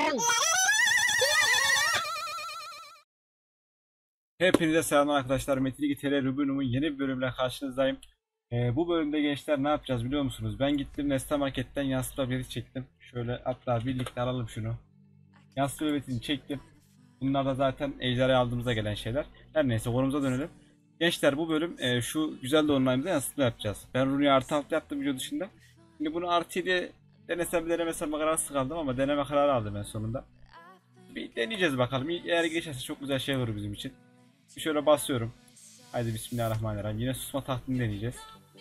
Hepinize selamlar arkadaşlar. Metin 2 TR Rubinum'un yeni bir bölümüyle karşınızdayım. Bu bölümde gençler ne yapacağız biliyor musunuz? Ben gittim Nesne Market'ten yansıtma bebeti çektim. Şöyle hatta birlikte alalım şunu. Yansıtma bebetini çektim. Bunlar da zaten ejderha aldığımıza gelen şeyler. Her neyse konumuza dönelim. Gençler bu bölüm şu güzel de online'da yansıtma yapacağız. Ben Rune'yu artı alt yaptım video dışında. Şimdi bunu artı 7 denesem denemesem kararsız kaldım ama deneme kararı aldım en sonunda. Bir deneyeceğiz bakalım. Eğer geçerse çok güzel şey olur bizim için. Şöyle basıyorum. Haydi bismillahirrahmanirrahim. Yine susma tahtını deneyeceğiz.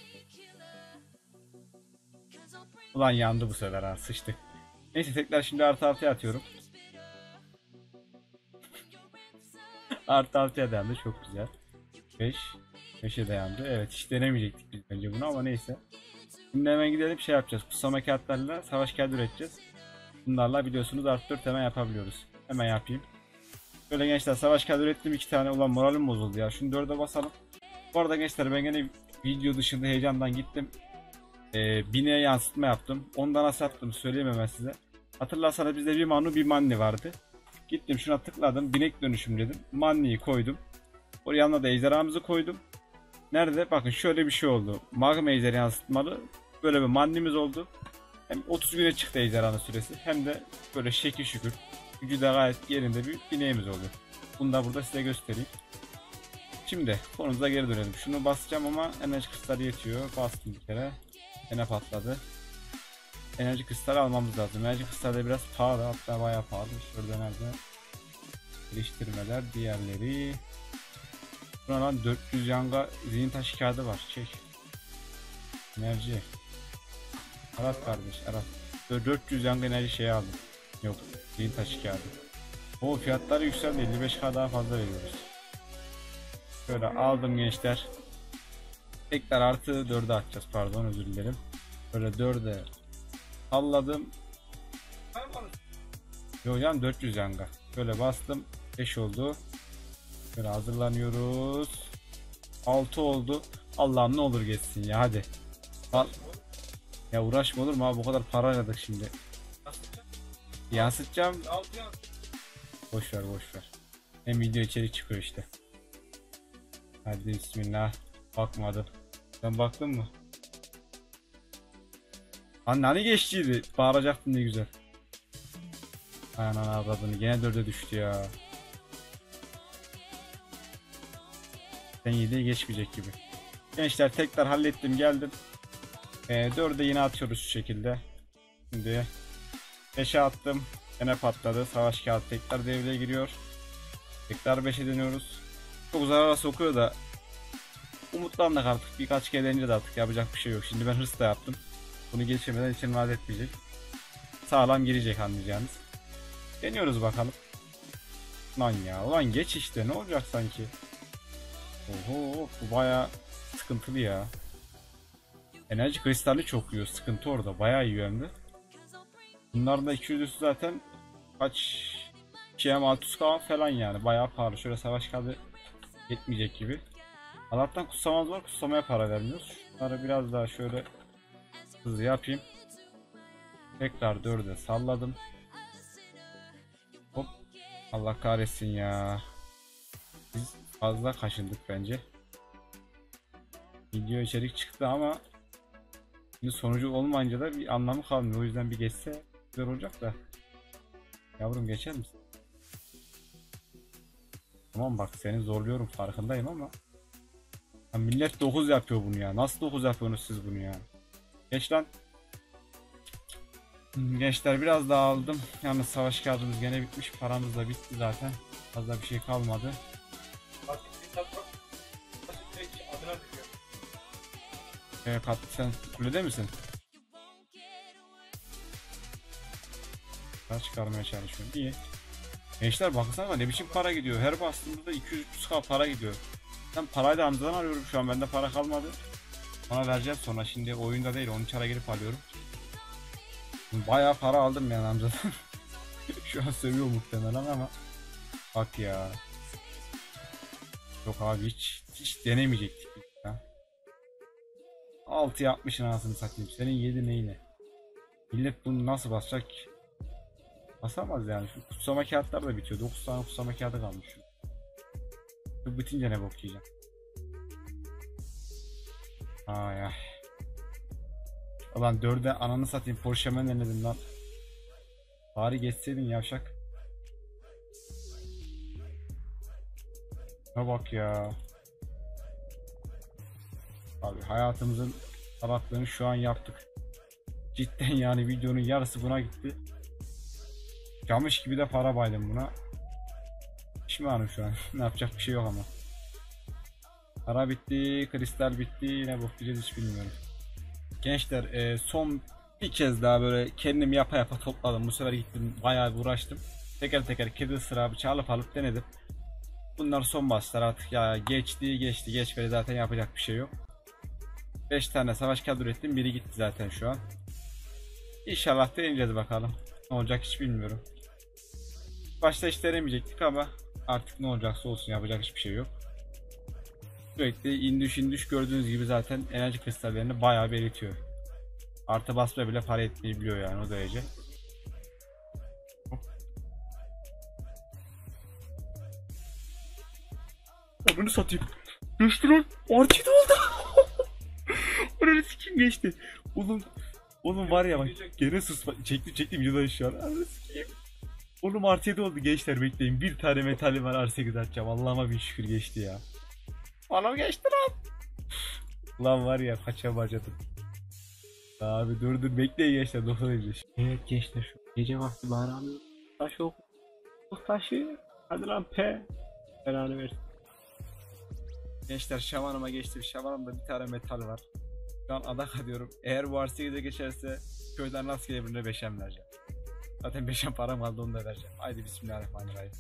Ulan yandı bu sefer ha, sıçtık. Neyse tekrar şimdi artı altıya atıyorum. Artı altıya dayandı, çok güzel. 5. 5'e dayandı. Evet, hiç denemeyecektik biz önce bunu ama neyse. Şimdi hemen gidelim şey yapacağız. Kutsama kağıtlarla savaş kağıdı üreteceğiz. Bunlarla biliyorsunuz artı 4 hemen yapabiliyoruz. Hemen yapayım. Böyle gençler savaş kağıdı ürettim 2 tane. Ulan moralim bozuldu ya. Şunu 4'e basalım. Bu arada gençler ben gene video dışında heyecandan gittim. Bine'ye yansıtma yaptım. Ondan nasıl yaptım söyleyemem ben size. Hatırlarsanız bizde bir Manu bir Manni vardı. Gittim şuna tıkladım. Binek dönüşüm dedim. Manni'yi koydum. Oraya yanına da ejderhamızı koydum. Nerede? Bakın şöyle bir şey oldu. Magma ejderi yansıtmalı. Böyle bir Manni'miz oldu. Hem 30 güne çıktı ejderhanın süresi. Hem de böyle şekil şükür. Gücü de gayet yerinde bir bineğimiz oldu. Bunu da burada size göstereyim. Şimdi konumuza geri dönelim. Şunu basacağım ama enerji kristalü yetiyor. Bastım bir kere. Yine patladı. Enerji kristalü almamız lazım. Enerji kristalü biraz pahalı. Hatta bayağı pahalı. Şurada nerede? Geliştirmeler. Diğerleri. Buna lan 400 yanga zihin taşı kağıdı var. Çek. Enerji. Arat kardeş. Arat. 400 yanga enerji şeyi aldım. Yok. Zihin taşı kağıdı. O fiyatları yükseldi. 55k daha fazla veriyoruz. Şöyle aldım gençler. Tekrar artı 4'e atacağız, pardon özür dilerim. Böyle 4'e salladım. Yok yani 400 yanga. Böyle bastım 5 oldu. Böyle hazırlanıyoruz. 6 oldu. Allah'ım ne olur geçsin ya hadi. Al. Ya uğraşma olur mu abi, bu kadar para harcadık şimdi. Yansıtacağım. Boş ver boş ver. Hem video içerik çıkıyor işte. Hadi bismillah. Bakmadım. Sen baktın mı? Hani geçtiydi. Bağıracaktın ne güzel. Aynen avradını. Gene 4'e düştü ya. Ben 7'ye geçmeyecek gibi. Gençler tekrar hallettim geldim. 4'e yine atıyoruz şu şekilde. Şimdi 5'e attım. Gene patladı. Savaş kağıdı tekrar devreye giriyor. Tekrar 5'e dönüyoruz. Çok zarara sokuyor da umutlandık artık. Birkaç kere deneyince de artık yapacak bir şey yok. Şimdi ben hırsla yaptım. Bunu geçirmeden için vaat etmeyecek. Sağlam girecek anlayacağınız. Deniyoruz bakalım. Lan ya. Ulan geç işte. Ne olacak sanki? Oho. Bu baya sıkıntılı ya. Enerji kristali çok yiyor. Sıkıntı orada. Baya yiyor hem de. Bunların da 200'lüsü zaten kaç KM 600k falan yani. Baya pahalı. Şöyle savaş kağıdı yetmeyecek gibi. Allah'tan kutsamamız var. Kutsamaya para vermiyoruz. Şunları biraz daha şöyle hızlı yapayım. Tekrar 4'e salladım. Hop. Allah kahretsin ya. Biz fazla kaşındık bence. Video içerik çıktı ama şimdi sonucu olmayınca da bir anlamı kalmıyor. O yüzden bir geçse güzel olacak da. Yavrum geçer misin? Tamam bak seni zorluyorum farkındayım ama ya millet 9 yapıyor bunu ya. Nasıl 9 yapıyorsunuz siz bunu ya? Geç lan. Gençler biraz daha aldım. Yalnız savaş kağıdımız gene bitmiş. Paramız da bitti zaten. Fazla bir şey kalmadı. Kat sen kulede misin? Daha çıkarmaya çalışıyorum. İyi. Gençler baksana ne biçim para gidiyor. Her bastığımızda 200-300k para gidiyor. Ben parayı da Hamza'dan arıyorum şu an. Bende para kalmadı. Ona vereceğim sonra. Şimdi oyunda değil. Onun çara girip alıyorum. Bayağı para aldım yani Hamza'dan. Şu an seviyor muhtemelen ama. Bak ya. Yok abi hiç denemeyecektik ya. 6 yapmışsın anasını satayım. Senin 7 neyine? Millet bunu nasıl basacak ki? Basamaz yani. Şu kutsama kağıtlar da bitiyor. 9 tane kutsama kağıdı kalmış. Bu bitince ne bok yiyeceğim. Ay ay. Ulan 4'e ananı satayım. Porsche'men denedim lan. Bari geçseydin yavşak. Ne bak ya. Abi hayatımızın salaklığını şu an yaptık. Cidden yani videonun yarısı buna gitti. Camış gibi de para baydım buna. Pişmanım şu an. Ne yapacak bir şey yok ama. Para bitti, kristal bitti. Yine bakacağız hiç bilmiyorum. Gençler son bir kez daha böyle kendim yapa yapa topladım. Bu sefer gittim bayağı bir uğraştım. Teker teker kedi ısırabı çalıp alıp denedim. Bunlar son başlar artık ya, geçmedi zaten yapacak bir şey yok. 5 tane savaş kağıdı ürettim, biri gitti zaten şu an. İnşallah deneyeceğiz bakalım. Ne olacak hiç bilmiyorum. Başta hiç denemeyecektik ama artık ne olacaksa olsun, yapacak hiçbir şey yok. Sürekli indüş gördüğünüz gibi zaten enerji kristallerini bayağı belirtiyor. Artı basma bile para etmeyebiliyor yani o derece. Onu satayım. Geçti lan. Orçid oldu. Onu sikim geçti. Oğlum var ya bak gene susma. Çektim videodan şu an. Onu sikeyim. Oğlum artı 7 oldu gençler, bekleyin. Bir tane metalim var, R8 atacağım. Allah'ıma bir şükür geçti ya. Anam geçti lan. Lan var ya kaça bacadım. Abi dur bekleyin gençler, doktor edeceğiz. Evet gençler, şu gece vakti bağıramıyor. Taşı oku. Taşı. Hadi lan P. Belanı versin. Gençler şamanıma geçtim. Şamanımda bir tane metal var. Şu an adak adıyorum. Eğer bu R8'e geçerse köyden rastgele birine 5'em vereceğim. Zaten 5'em param kaldı, onu da vereceğim. Haydi bismillahirrahmanirrahim.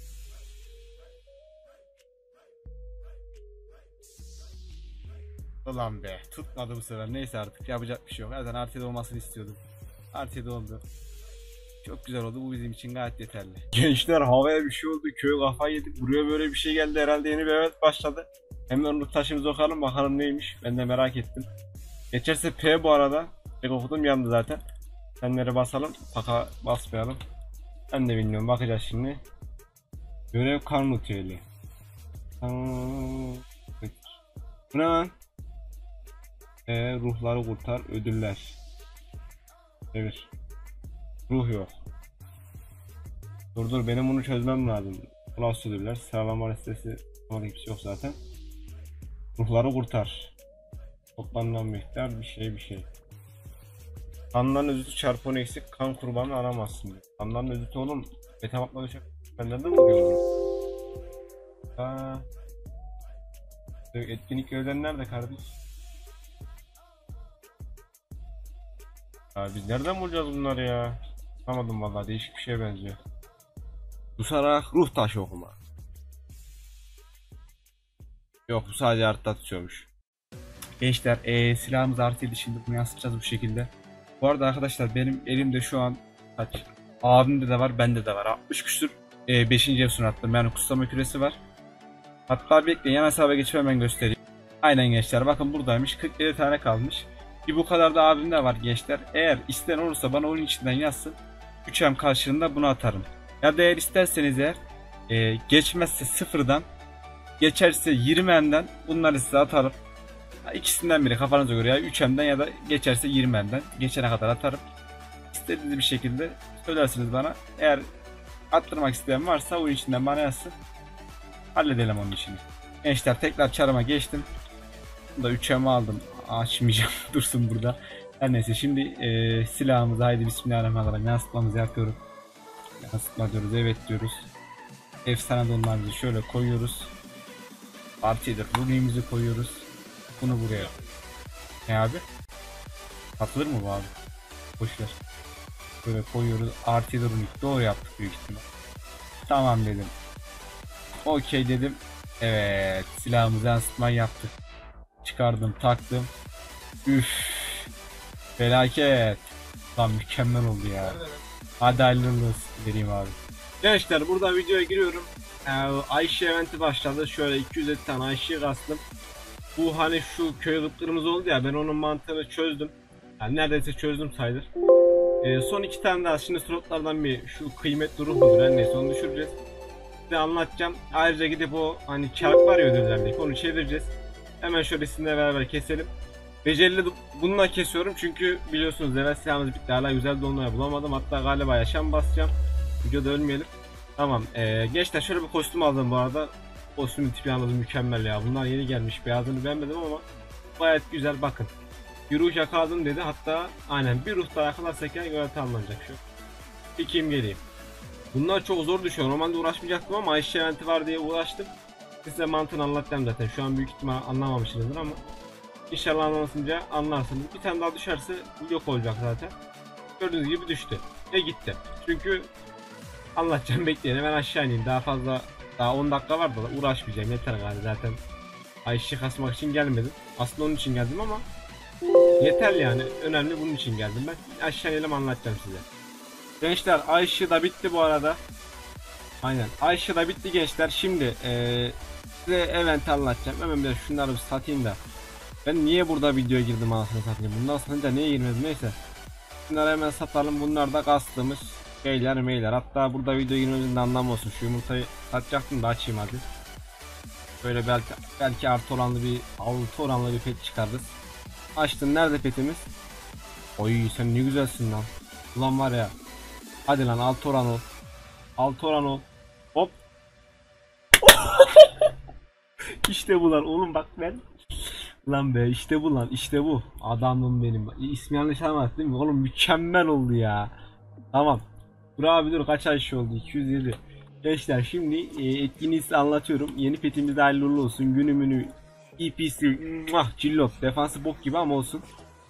Ulan be, tutmadı bu sefer. Neyse artık yapacak bir şey yok. Zaten R7 olmasını istiyordum. R7 oldu. Çok güzel oldu. Bu bizim için gayet yeterli. Gençler havaya bir şey oldu. Köy kafayı yedik. Buraya böyle bir şey geldi. Herhalde yeni bir evet başladı. Hemen onu taşımıza okalım bakalım neymiş. Ben de merak ettim. Geçerse P bu arada. Pek okudum yandı zaten. Senlere basalım. Paka basmayalım. Ben de bilmiyorum. Bakacağız şimdi. Görev kan ritüeli. Bu ne lan? Ruhları kurtar. Ödüller. Çevir. Ruh yok. Dur benim bunu çözmem lazım. Plus ödüller. Sıralama listesi hiçbir şey yok zaten. Ruhları kurtar. Toplamdan miktar bir şey. Kandan özütü çarpı 10 eksik, kan kurbanı aramazsın diyor. Kandan özütü oğlum. Beta bakma düşük. Benden de mi vuruyor bunu? Etkinlik görevleri nerede kardeş? Biz nereden bulacağız bunları ya? Anlamadım vallahi, değişik bir şeye benziyor. Susarak ruh taşı okuma. Yok, bu sadece artta tutuyormuş. Gençler silahımız artıydı, şimdi bunu yansıtacağız bu şekilde. Bu arada arkadaşlar benim elimde şu an kaç? Abimde de var, bende de var. 60 küsür 5. Efsun attım, yani kutsama küresi var. Hatta bekleyin, yan hesaba geçip hemen göstereyim. Aynen gençler, bakın buradaymış, 47 tane kalmış. Bir bu kadar da abimde var gençler. Eğer isteyen olursa bana oyun içinden yazsın. 3M karşılığında bunu atarım. Ya da eğer isterseniz geçmezse sıfırdan, geçerse 20M'den bunları size atarım. İkisinden biri kafanıza göre, ya 3M'den ya da geçerse 20M'den geçene kadar atarım. İstediğiniz bir şekilde söylersiniz bana. Eğer attırmak isteyen varsa oyun içinden bana yazsın. Halledelim onun işini. Gençler tekrar çarıma geçtim. Bunu da 3M'e aldım. Açmayacağım. Dursun burada. Her neyse şimdi silahımızı haydi bismillahirrahmanirrahim yansıtmamızı yapıyoruz. Yansıtma diyoruz, evet diyoruz. Efsane donlarımızı şöyle koyuyoruz. Partidir rune'imizi koyuyoruz. Bunu buraya. Ne abi? Atılır mı bu abi? Boşver. Böyle koyuyoruz. Artı rune. Doğru yaptık büyük ihtimal. Tamam dedim. Okey dedim. Evet. Silahımızı yansıtmayı yaptık. Çıkardım, taktım. Üf. Felaket. Lan mükemmel oldu ya. Hadi hayırlı vereyim abi. Gençler burada videoya giriyorum. Ayşe eventi başladı. Şöyle 250 tane Ayşe'yi kastım. Bu hani şu köy kıpkırmızı oldu ya, ben onun mantığını çözdüm. Yani neredeyse çözdüm sayılır. Son 2 tane daha şimdi slotlardan bir şu kıymetli ruh mudur her neyse onu düşüreceğiz. Size anlatacağım. Ayrıca gidip o hani çark var ya ödüllerdeki onu çevireceğiz. Hemen şöyle sizinle beraber keselim. Becerili bununla kesiyorum çünkü biliyorsunuz level silahımız bitti. Hala güzel dolunay bulamadım. Hatta galiba yaşam basacağım. Videoda ölmeyelim. Tamam. Gençler şöyle bir kostüm aldım bu arada. Kostümün tipi yalnız mükemmel ya. Bunlar yeni gelmiş. Beyazını beğenmedim ama gayet güzel bakın. Bir ruh yakaladım dedi. Hatta aynen bir ruh daha yakalarsak ya görüntü alınacak şu. İkiyim geleyim. Bunlar çok zor düşüyor. Normalde uğraşmayacaktım ama Ayşe eventi var diye uğraştım. Size mantığını anlatacağım zaten. Şu an büyük ihtimal anlamamışsınızdır ama İnşallah anlamasınca anlarsınız. Bir tane daha düşerse yok olacak zaten. Gördüğünüz gibi düştü. Ve gitti. Çünkü anlatacağım bekleyin. Hemen aşağı ineyim. Daha fazla daha 10 dakika var da uğraşmayacağım. Yeter galiba zaten. Ayşe kasmak için gelmedim. Aslında onun için geldim ama yeter yani. Önemli bunun için geldim ben. Aşağı inelim anlatacağım size. Gençler Ayşe da bitti bu arada. Aynen. Ayşe da bitti gençler. Şimdi size event anlatacağım. Hemen bir şunları bir satayım da. Ben niye burada videoya girdim anasını satayım. Bundan satınca niye girmedim neyse. Bunları hemen satalım. Bunlar da kastığımız şeyler meyler. Hatta burada videoya girmemizin de anlamı olsun. Şu yumurtayı satacaktım da açayım hadi. Böyle belki artı oranlı bir pet çıkarırız. Açtım. Nerede petimiz? Oy sen ne güzelsin lan. Ulan var ya. Hadi lan altı oran ol. Altı oran ol. Hop. İşte bu lan oğlum bak ben. Lan be işte bu lan işte bu. Adamım benim. İsmi yanlış anlattım değil mi? Oğlum mükemmel oldu ya. Tamam. Dur abi dur kaç ay oldu? 207. Gençler şimdi etkinliği size anlatıyorum. Yeni petimiz de hayırlı uğurlu olsun. Günümünü EPC cillop defansı bok gibi ama olsun.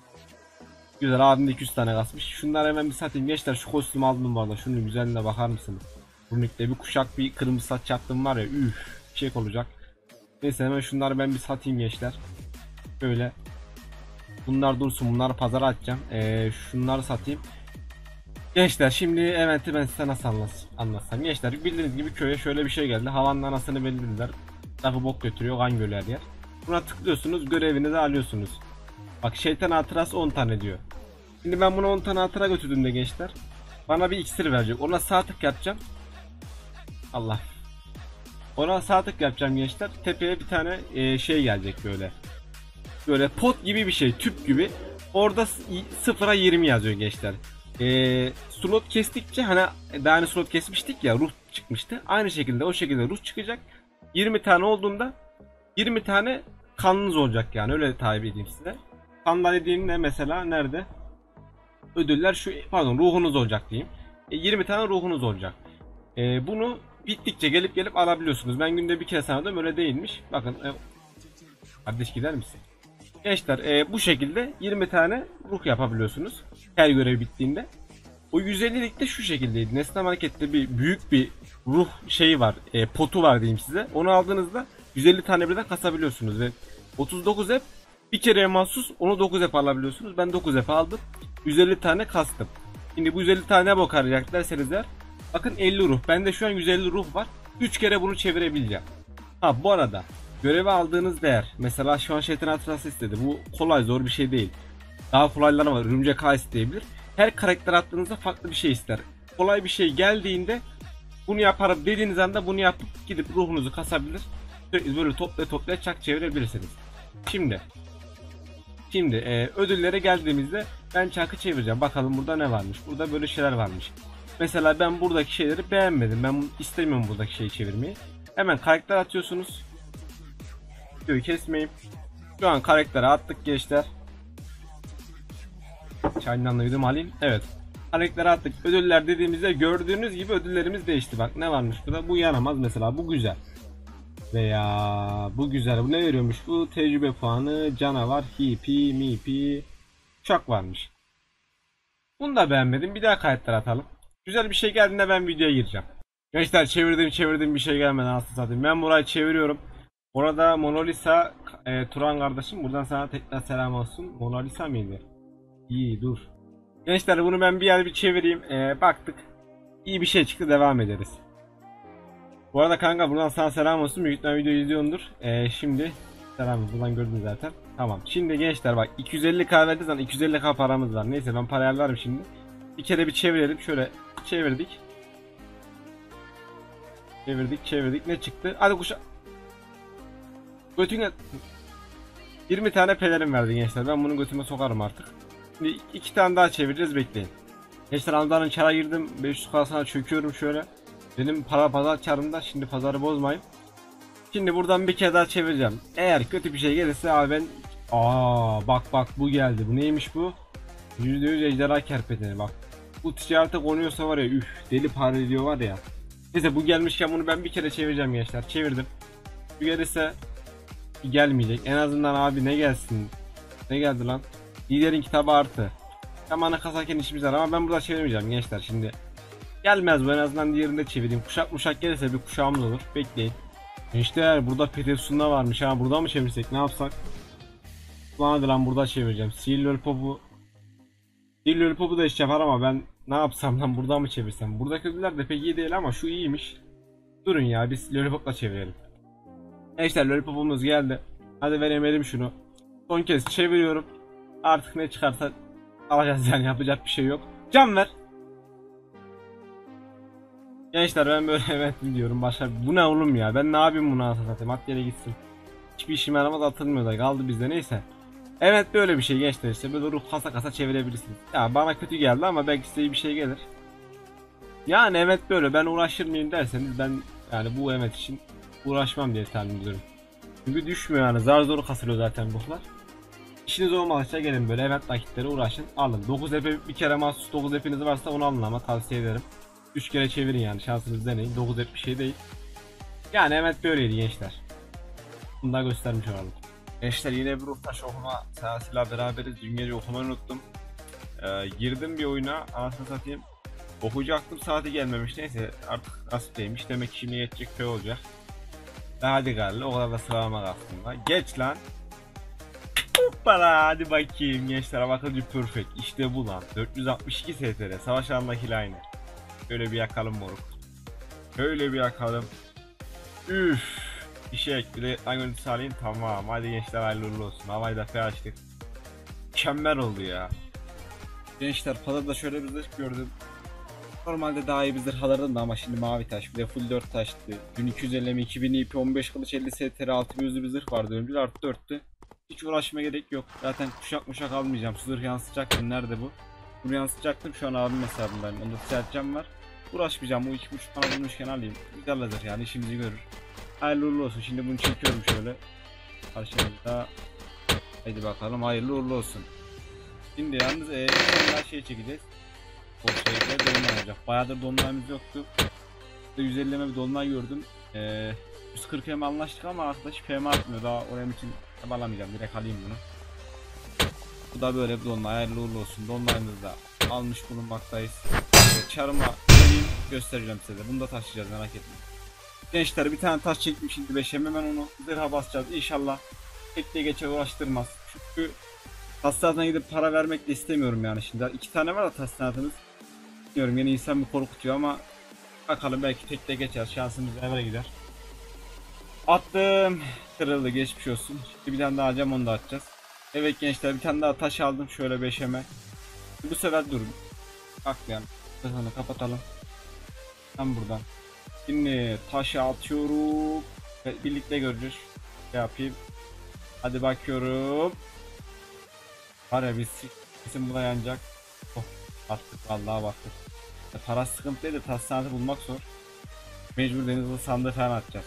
Güzel abim de 200 tane kasmış. Şunları hemen bir satayım gençler. Şu kostümü aldım bu arada. Şunun güzelliğine bakar mısınız? Burnik'te bir kuşak bir kırmızı saç yaptım var ya. Üf çiçek olacak. Neyse hemen şunları ben bir satayım gençler. Böyle. Bunlar dursun. Bunları pazara atacağım. Şunları satayım. Gençler şimdi eventi ben size nasıl anlatsam. Gençler bildiğiniz gibi köye şöyle bir şey geldi. Havanın anasını belirlediler. Lafı bok götürüyor. Kan gölü her yer. Buna tıklıyorsunuz. Görevinizi alıyorsunuz. Bak şeytan hatırası 10 tane diyor. Şimdi ben buna 10 tane hatıra götürdüğümde gençler. Bana bir iksir verecek. Ona sağ tık yapacağım. Allah. Ona sağ tık yapacağım gençler. Tepeye bir tane şey gelecek böyle. Böyle pot gibi bir şey. Tüp gibi. Orada 0'a 20 yazıyor gençler. Slot kestikçe hani daha hani slot kesmiştik ya ruh çıkmıştı. Aynı şekilde o şekilde ruh çıkacak. 20 tane olduğunda 20 tane kanınız olacak yani öyle tabi edeyim size. Kanlar dediğimde mesela nerede? Ödüller şu pardon ruhunuz olacak diyeyim. 20 tane ruhunuz olacak. Bunu bittikçe gelip alabiliyorsunuz. Ben günde bir kere sanadım öyle değilmiş. Bakın kardeş gider misin? Gençler bu şekilde 20 tane ruh yapabiliyorsunuz. Her görev bittiğinde. O 150'lik de şu şekildeydi. Nesne harekette bir büyük bir ruh şeyi var. Potu var diyeyim size. Onu aldığınızda 150 tane birden kasabiliyorsunuz ve 39 hep bir kereye mahsus onu 9 hep alabiliyorsunuz. Ben 9 hep aldım. 150 tane kastım. Şimdi bu 150 tane bok arayacak derseniz eğer. Bakın 50 ruh. Bende şu an 150 ruh var. 3 kere bunu çevirebileceğim. Ha bu arada görevi aldığınız değer. Mesela şu an şeytan hatırası istedi. Bu kolay zor bir şey değil. Daha kolayları var. Örümcek ağ isteyebilir. Her karakter attığınızda farklı bir şey ister. Kolay bir şey geldiğinde bunu yaparım dediğiniz anda bunu yapıp gidip ruhunuzu kasabilir. Böyle toplaya çak çevirebilirsiniz. Şimdi ödüllere geldiğimizde ben çarkı çevireceğim. Bakalım burada ne varmış. Burada böyle şeyler varmış. Mesela ben buradaki şeyleri beğenmedim. Ben istemiyorum buradaki şeyi çevirmeyi. Hemen karakter atıyorsunuz. Videoyu kesmeyeyim. Şu an karaktere attık gençler. Çayından yudum alayım. Evet. Karaktere attık. Ödüller dediğimizde gördüğünüz gibi ödüllerimiz değişti. Bak ne varmış burada. Bu yaramaz mesela. Bu güzel. Veya bu güzel. Bu ne veriyormuş? Bu tecrübe puanı, canavar, hipi, mipi, uçak varmış. Bunu da beğenmedim. Bir daha karakter atalım. Güzel bir şey geldiğinde ben videoya gireceğim. Gençler çevirdim bir şey gelmeden aslında satayım. Ben burayı çeviriyorum. Orada Mona Lisa Turan kardeşim buradan sana tekrar selam olsun. Mona Lisa mıydı? İyi dur. Gençler bunu ben bir çevireyim. Baktık. İyi bir şey çıktı devam ederiz. Bu arada kanka buradan sana selam olsun. Büyük ihtimalle videoyu izliyordur. Şimdi selam buradan gördün zaten. Tamam. Şimdi gençler bak 250k verdiğiniz zaman 250k paramız var. Neyse ben parayı alırım şimdi. Bir kere bir çevirelim. Şöyle çevirdik. Çevirdik. Ne çıktı? Hadi kuşa. Götüne 20 tane pelerin verdi gençler. Ben bunu götüme sokarım artık. Şimdi 2 tane daha çevireceğiz, bekleyin. Gençler Hamza'nın çara girdim. 500 kasana çöküyorum şöyle. Benim para pazar çarında. Şimdi pazarı bozmayın. Şimdi buradan bir kere daha çevireceğim. Eğer kötü bir şey gelirse abi ben... bak bu geldi. Bu neymiş bu? %100 ejderha kerpeteni bak. Bu ticarete konuyorsa var ya, üf, deli para ediyor var ya. Neyse, bu gelmişken bunu ben bir kere çevireceğim gençler. Çevirdim. Bu gelirse gelmeyecek. En azından abi ne gelsin? Ne geldi lan? Liderin kitabı artı. Zamanı kasarken işimiz var ama ben burada çevirmeyeceğim gençler şimdi. Gelmez bu, en azından diğerinde çevireyim. Kuşak gelirse bir kuşağımız olur. Bekleyin. Gençler burada Petersun'da varmış ha. Burada mı çevirsek, ne yapsak? Lan hadi lan, burada çevireceğim. Sihirli Lollipop'u da iş yapar ama ben ne yapsam lan, burada mı çevirsem? Buradaki ödüller de pek iyi değil ama şu iyiymiş. Durun ya, biz Lollipop'la çevirelim. Gençler Lollipop'umuz geldi. Hadi veremedim şunu. Son kez çeviriyorum. Artık ne çıkarsa alacağız yani, yapacak bir şey yok. Can ver. Gençler ben böyle evet diyorum, başka bu ne oğlum ya, ben ne yapayım bunu, anasını satayım, at yere gitsin. Hiçbir işime yaramaz, atılmıyor da kaldı bizde, neyse. Evet böyle bir şey gençler, işte böyle ruh kasa çevirebilirsiniz. Ya bana kötü geldi ama belki size iyi bir şey gelir. Yani evet böyle, ben uğraşır mıyım derseniz ben yani bu evet için uğraşmam diye tahmin ediyorum. Çünkü düşmüyor yani, zar zor kasılıyor zaten ruhlar. İşiniz olmadıkça gelin böyle evet nakitleri uğraşın, alın. 9 epe bir kere mahsus 9 epiniz varsa onu alın ama tavsiye ederim. 3 kere çevirin yani, şansınız deneyin. 9 ep bir şey değil. Yani evet böyleydi gençler. Bunu da göstermiş olalım. Gençler yine bir ruh taşı okuma seansıyla beraberiz. Dün gece okumayı unuttum. Girdim bir oyuna, anasını satayım. Okuyacaktım, saati gelmemiş, neyse artık nasipteymiş. Demek ki şimdi yetecek köy olacak. Ve hadi galiba o kadar da sıralama aslında. Geç lan. Hoppala, hadi bakayım gençler, bakıcı perfect. İşte bu lan. 462 STR. Savaş alanındaki aynı. Şöyle bir yakalım moruk. Şöyle bir yakalım. Üf. Bir şey ekle. Aynı alayım, tamam. Hadi gençler hayırlı uğurlu olsun. Havayı da fe açtık. Mükemmel oldu ya. Gençler pazarda şöyle bir zırh gördüm. Normalde daha iyi bir zırh alırdım da ama şimdi mavi taş, bir de full 4 taştı. 1250 mi 2000 IP 15 kılıç 50 STR 6100'lü bir zırh vardı. Öncül artı 4'tü. Hiç uğraşmaya gerek yok. Zaten kuşak almayacağım. Su zırh yansıtacaktım. Nerede bu? Bunu yansıtacaktım. Şu an abim hesabındayım. Onda ticaretcem var. Uğraşmayacağım. Bu 2.5 tane bulmuşken alayım. Güzel zırh yani, işimizi görür. Hayırlı uğurlu olsun. Şimdi bunu çekiyorum şöyle. Karşımızda. Haydi bakalım, hayırlı uğurlu olsun. Şimdi yalnız bir tane daha şey çekeceğiz. O şeyde dolunay olacak. Bayağıdır dolunayımız yoktu. 150'me bir dolunay gördüm. 140 PM anlaştık ama arkadaş PM atmıyor. Daha oraya için alamayacağım. Direkt alayım bunu. Bu da böyle bir dolunay. Hayırlı uğurlu olsun. Dolunayımızı da almış bulunmaktayız. Çarıma geleyim, göstereceğim size. Bunu da taşıyacağız, merak etmeyin. Gençler bir tane taş çektim şimdi 5'e, hemen onu zırha basacağız. İnşallah tekliğe geçe uğraştırmaz. Çünkü hastaneye gidip para vermek de istemiyorum yani şimdi. 2 tane var da hastanemiz. Bilmiyorum, yine insan bir korkutuyor ama bakalım, belki tekte geçer, şansımız evre gider. Attım, kırıldı, geçmiş olsun. Şimdi bir tane daha alacağım, onu da atacağız. Evet gençler bir tane daha taş aldım şöyle 5'eme. Bu sefer durun. Bakmayalım. Sesini kapatalım. Ben buradan. Şimdi taşı atıyorum. Birlikte göreceğiz. Ne yapayım? Hadi bakıyorum. Var ya, biz kesin buna yanacak. Oh, baktık vallahi baktık. Para sıkıntı değil de taş sanatı bulmak zor. Mecbur denizli sandığı falan atacağız.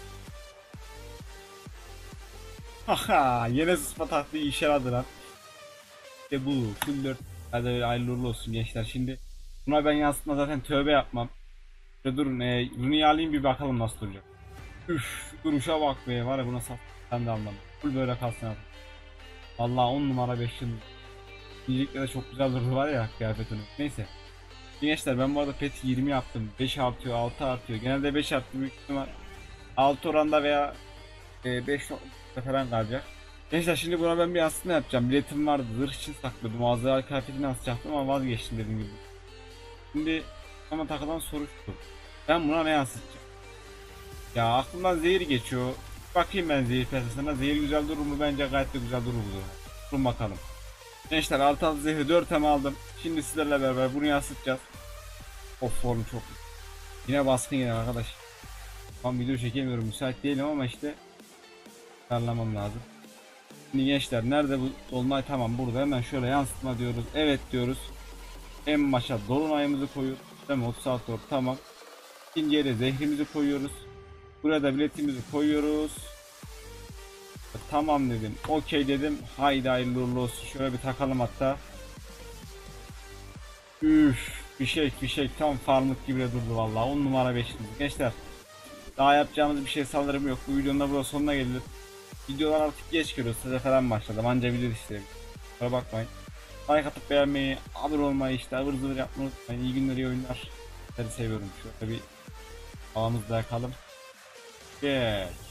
Haha, yine susma tahtayı işe yaradı lan. İşte bu full 4. Hadi hayırlı uğurlu olsun gençler. Şimdi buna ben aslında zaten tövbe yapmam. Şöyle durun, Rune'yi alayım bir bakalım nasıl duracak. Üf, duruşa bak be, var ya, buna sat. Ben de anlamadım. Full böyle kalsın abi. Vallahi 10 numara 5 yıl. Diyecekler de çok güzel durdu var ya kıyafetini. Neyse. Gençler ben bu arada pet 20 yaptım. 5 artıyor, 6 artıyor. Genelde 5 arttı, büyük ihtimal 6 oranda veya 5 falan kalacak. Gençler şimdi buna ben bir aslında yapacağım. Biletim vardı, zırh için sakladım. Ağzı kıyafetini yansıtacaktım ama vazgeçtim dediğim gibi. Şimdi ama takılan soru şu. Ben buna ne yansıtacağım? Ya aklımdan zehir geçiyor. Bakayım ben zehir piyasasına. Zehir güzel durur mu? Bence gayet de güzel durur bu. Durun bakalım. Gençler artı 6 zehri 4 aldım. Şimdi sizlerle beraber bunu yansıtacağız. Of form çok. Yine baskın yine arkadaş. Tam video çekemiyorum, müsait değilim ama işte ayarlamam lazım. Şimdi gençler nerede bu dolunay? Tamam, burada hemen şöyle yansıtma diyoruz. Evet diyoruz. En başa dolunayımızı koyuyoruz. Değil mi? 36 doğru, tamam. İkinci yere zehrimizi koyuyoruz. Buraya da biletimizi koyuyoruz. Tamam dedim. Okey dedim. Haydi hayırlı uğurlu olsun. Şöyle bir takalım hatta. Üf, fişek tam farmlık gibi de durdu vallahi. 10 numara 5 yıldız. Gençler daha yapacağımız bir şey sanırım yok. Bu videonun da burada sonuna gelir. Videolar artık geç geliyor. Size falan başladım. Anca video istedim. Kusura bakmayın. Like atıp beğenmeyi, abone olmayı, işte ıvır zıvır yapmayı unutmayın. İyi günler, iyi oyunlar. Sizleri seviyorum. Şöyle bir havamızda yakalım. Yeah.